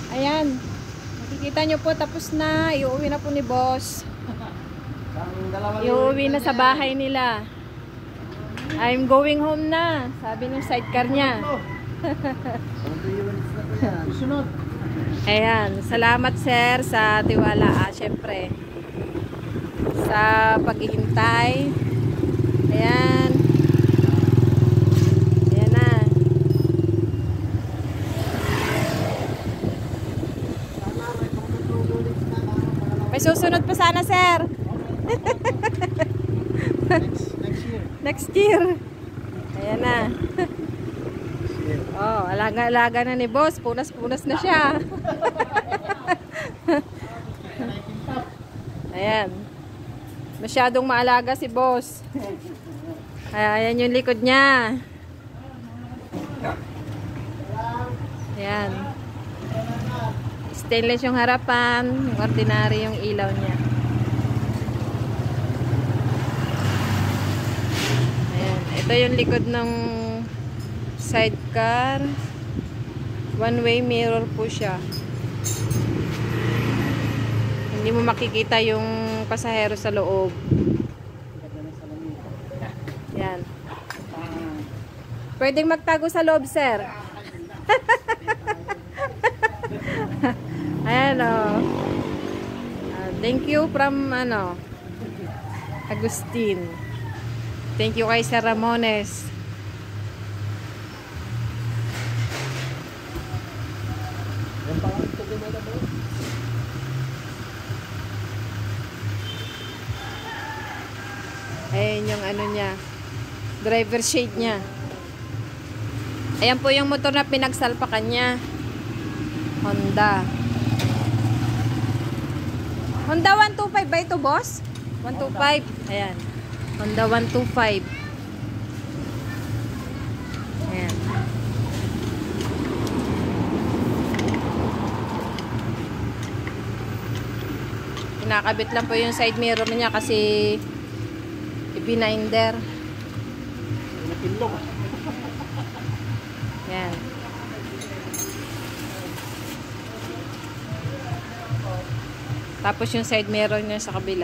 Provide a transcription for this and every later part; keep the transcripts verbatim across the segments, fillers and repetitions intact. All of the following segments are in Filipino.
Ayan. Makikita nyo po, tapos na. Iuwi na po ni boss. Iuwi na sa bahay nila. I'm going home na. Sabi ng sidecar niya. Ayan. Salamat sir sa tiwala. Ah, syempre. Sa paghihintay. Ayan. Ayan na. May susunod pa sana, sir. next, next year. Next year. Ayan na. Oh, alaga-alaga na ni boss. Punas-punas na siya. Ayan. Masyadong maalaga si boss. Ayan yung likod niya. Ayan. Stainless yung harapan. Ordinary yung ilaw niya. Ayan. Ito yung likod ng sidecar. One way mirror po siya. Hindi mo makikita yung pasahero sa loob. Yan. Pwedeng magtago sa loob, sir. Ayan o. Uh, thank you from, ano, Agustin. Thank you kay Sir Ramones. Ayan yung ano niya, driver shade niya. Ayan po yung motor na pinagsalpakan niya. Honda. Honda one two five ba ito, boss? one two five. Ayan. Honda one two five. Ayan. Kinakabit lang po yung side mirror niya kasi ipininder. Yan. Tapos yung side mirror niya sa kabila.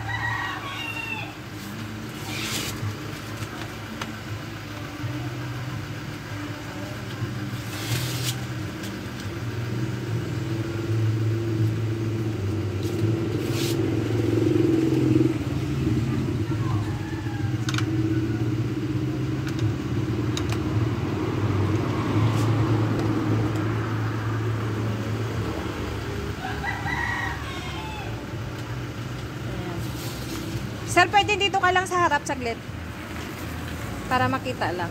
Sir, pwede dito ka lang sa harap saglit. Para makita lang.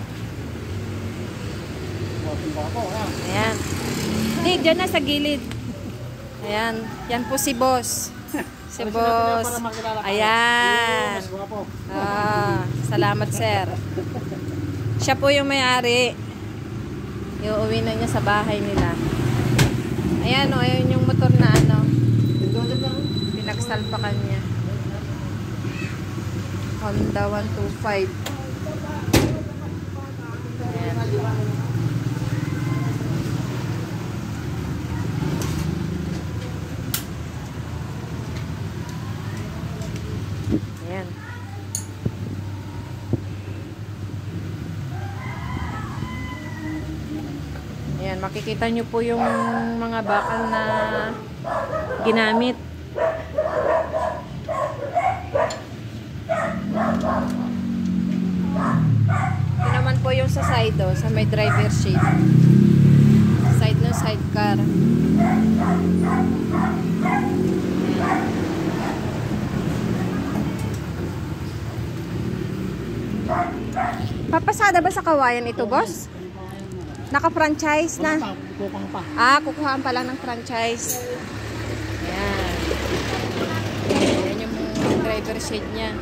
Ayan. Hindi, dyan na sa gilid. Ayan. Yan po si boss. Si boss. Ayan. Ah, salamat, sir. Siya po yung may-ari. Iuwi na niya sa bahay nila. Ayan o, ayun yung motor na ano. Pinagsalpakan niya. Honda one two five. Ayan. Ayan. Ayan, makikita nyo po yung mga bakal na ginamit. Ito naman po yung sa side, oh, sa may driver seat. Side ng sidecar. Papasada ba sa Kawayan ito, boss? Naka-franchise na. Ah, kukuhaan pa lang ng franchise. Ayan. Ayan yung driver seat niya.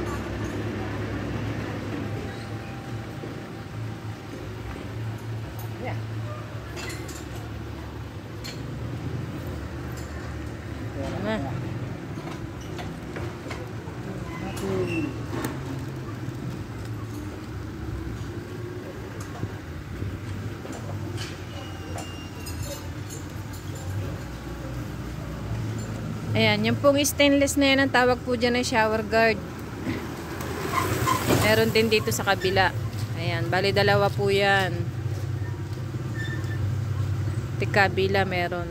Na. Ayan, yung pong stainless na yan, ang tawag po dyan ay shower guard. Meron din dito sa kabila. Ayan, bali dalawa po yan. Kabila meron.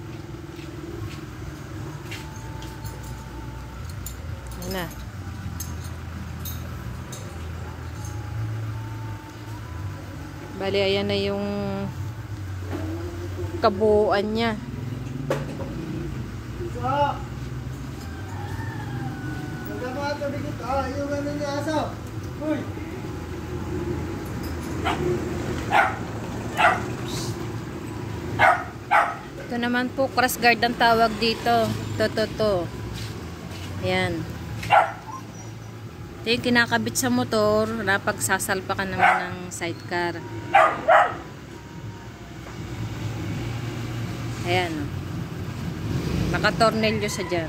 Ayan na. Bali, ayan na yung kabuuan niya. Ito naman po, cross guard ang tawag dito. Ito, ito, ito. Ayan. Ito yung kinakabit sa motor na pagsasalpa ka naman ng sidecar. Ayan. Nakatornilyo sa dyan.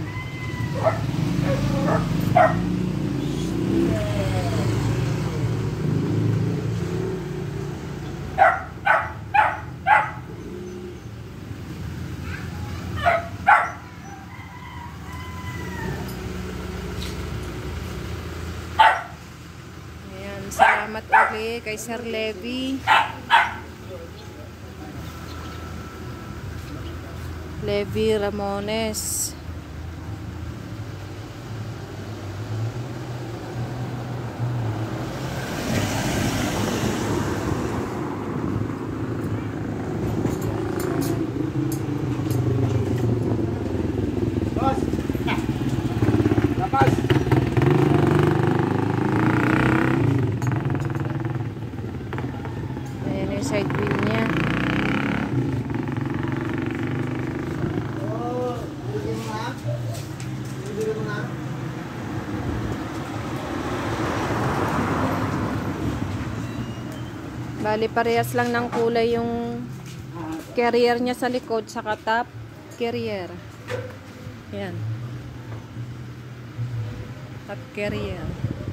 Salamat ulit kay Sir Levy. Levy Ramones. Boss! Lapas! Side wheel niya. Oh, bigyan mo na. Bigyan mo na. Bali parehas lang ng kulay yung carrier niya sa likod sa top carrier. Yan. Top carrier.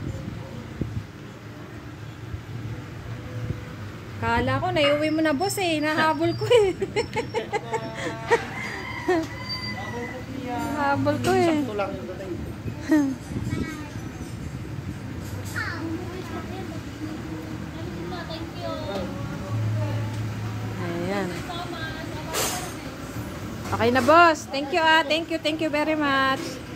Kala ko, naiuwi mo na boss eh. Nahabol ko eh. Nahabol ko eh. Sakto lang yung dating. Ayan. Okay na boss. Thank you ah. Thank you, thank you very much.